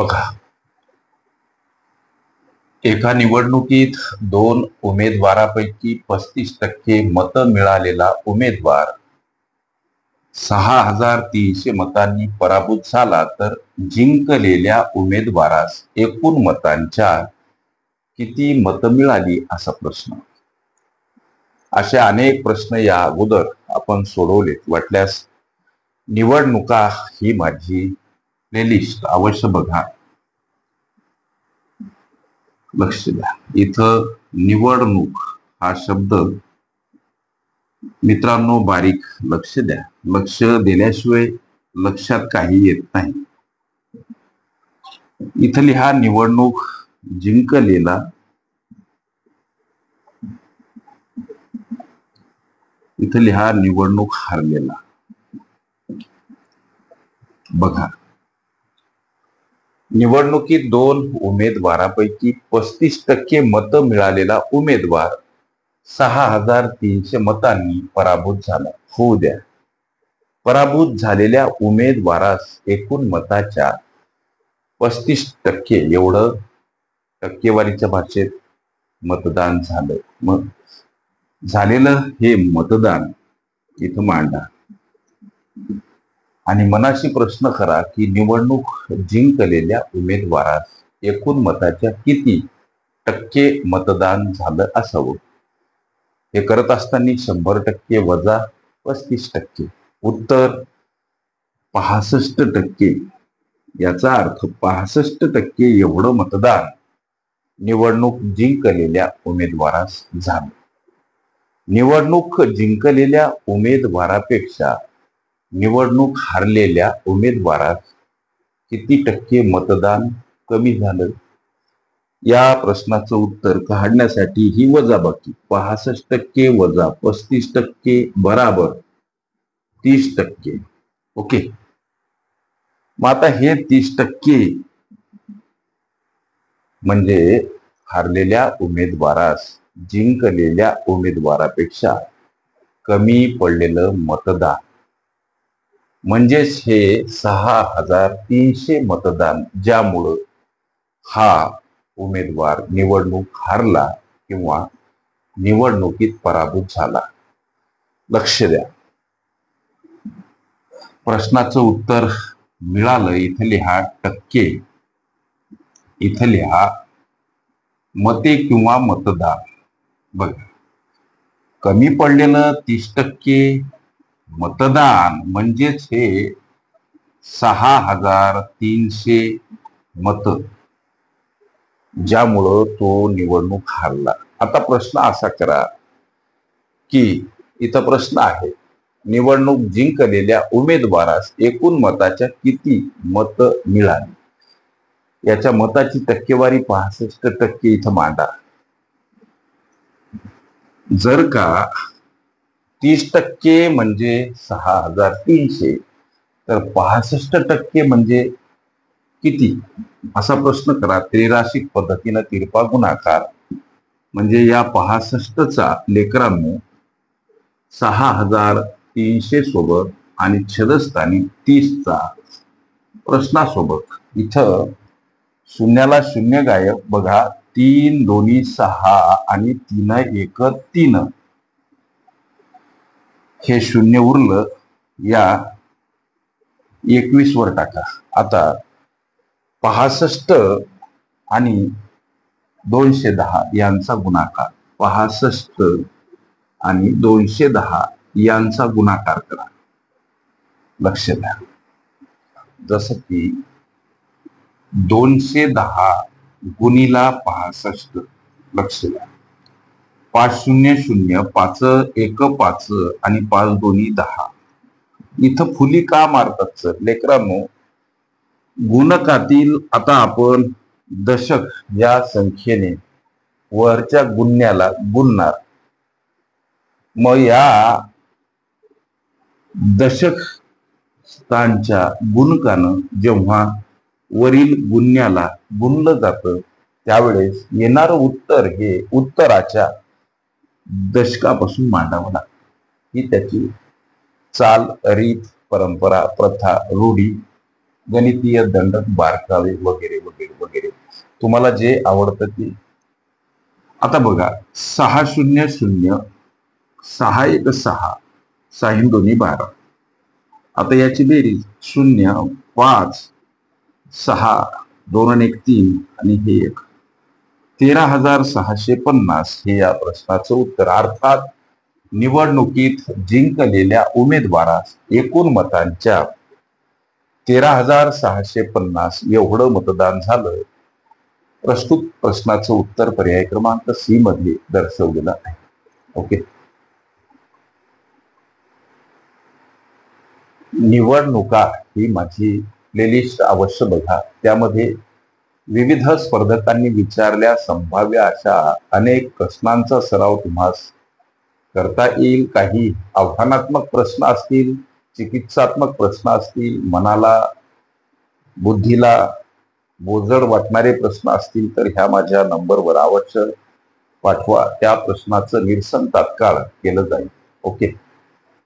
बघा, एका निवडणुकीत 2 उमेदवारापैकी 35% मतं मिळालेला उमेदवार 6,300 मतांनी पराभूत झाला तर जिंकलेल्या उमेदवारास एकूण मतांच्या किती मतं मिळाली असा प्रश्न. असे अनेक प्रश्न या अगोदर आपण सोडवलेत. वाटल्यास निवडणुका ही माझी प्लेलिस्ट अवश्य बघा. लक्ष द्या, इथं निवडणूक हा शब्द मित्रांनो बारीक लक्ष द्या. लक्ष दिल्याशिवाय लक्षात काही येत नाही. इथं लिहा निवडणूक जिंकलेला, इथं लिहा निवडणूक हारलेला. बघा, निवडणुकीत 2 उमेदवारापैकी 35% मतं मिळालेला उमेदवार 6,300 मतांनी पराभूत झाला. होऊ द्या. पराभूत झालेल्या उमेदवारास एकूण मताच्या 35% एवढं टक्केवारीच्या भाषेत मतदान झालं. मग झालेलं हे मतदान इथं मांडा आणि मनाशी प्रश्न करा की निवडणूक जिंकलेल्या उमेदवारास एकूण मताच्या किती टक्के मतदान झालं असावं. हे करत असताना 100% वजा 35%. उत्तर 65%. याचा अर्थ 65% एवढं मतदान निवडणूक जिंकलेल्या उमेदवारास झालं. निवडणूक जिंकलेल्या उमेदवारापेक्षा निवडणूक हारलेल्या उमेदवारास किती टक्के मतदान कमी झालं. या प्रश्नाचं उत्तर काढण्यासाठी ही वजाबाकी 65% वजा 35% बराबर 30%. ओके. मग आता हे 30% म्हणजे हारलेल्या उमेदवारास जिंकलेल्या उमेदवारापेक्षा कमी पडलेलं मतदान, म्हणजेच हे 6,300 मतदान, ज्यामुळं हा उमेदवार निवडणूक हारला किंवा निवडणुकीत पराभूत झाला. लक्ष द्या, प्रश्नाचं उत्तर मिळालं. इथं लिहा टक्के, इथं लिहा मते किंवा मतदान. बघा, कमी पडलेलं 30% मतदान म्हणजेच हे 6,300 मत, ज्यामुळं तो निवडणूक हारला. आता प्रश्न असा करा की इथं प्रश्न आहे, निवडणूक जिंकलेल्या उमेदवारास एकूण मताच्या किती मत मिळाली. याच्या मताची टक्केवारी 65% इथं मांडा. जर का 30% म्हणजे 6,300 तर 65% म्हणजे किती असा प्रश्न करा. त्रैराशिक पद्धतीनं तिरपा गुणाकार म्हणजे या 65चा लेकरांनो 6,300 सोबत आणि छेदस्थानी 30चा प्रश्नासोबत. इथं शून्याला शून्य गायब. बघा, 3 दोन्ही 6 आणि 3 एक 3. हे शून्य उरलं. या 21 वर टाका. आता 65 आणि 210 यांचा गुणाकार, 65 आणि 210 यांचा गुणाकार करा. लक्ष द्या, जसं की 210 गुणिला 65. लक्ष द्या, 5 शून्य शून्य, 5 एक 5 आणि 5 दोन्ही 10. इथं फुली का मारतात सर लेकरांनो. गुणकातील आता आपण दशक या संख्येने वरच्या गुण्याला गुणणार. मग या दशक स्थानच्या गुणकानं जेव्हा वरील गुण्याला गुणलं जातं त्यावेळेस येणारं उत्तर हे उत्तराच्या दशकापासून मांडावं लागतं. ही त्याची चाल, रीत, परंपरा, प्रथा, रूढी गणितीय दंडक बारकावे वगैरे वगैरे वगैरे, तुम्हाला जे आवडतं ते. आता बघा, 6 0 0 6 1 6 6 2 12. आता याची बेरीज 0 5 6 2 1 3 आणि हे 1, 13,650 हे या प्रश्नाचं उत्तर. अर्थात निवडणुकीत जिंकलेल्या उमेदवारास एकूण मतांच्या 13,650 एवढं मतदान झालं. प्रस्तुत प्रश्नाचं उत्तर पर्याय क्रमांक सी मध्ये दर्शवलेलं आहे. ओके. निवडणुका ही माझी प्लेलिस्ट अवश्य बघा. त्यामध्ये विविध स्पर्धकांनी विचारल्या संभाव्य अशा अनेक प्रश्नांचा सराव तुम्हाला करता येईल. काही आव्हानात्मक प्रश्न असतील, चिकित्सात्मक प्रश्न असतील, मनाला बुद्धीला बोजड वाटणारे प्रश्न असतील तर ह्या माझ्या नंबरवर अवश्य पाठवा. त्या प्रश्नाचं निरसन तात्काळ केलं जाईल. ओके.